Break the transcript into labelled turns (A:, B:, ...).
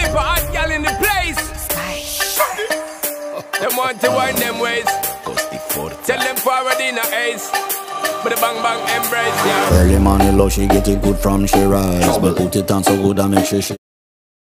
A: type of hot gal in the place. Them want to wind them ways. Tell them forward in a ace. But the bang bang embrace, yeah.
B: Early morning love, she get it good from she rise. But put it on so good I make sure she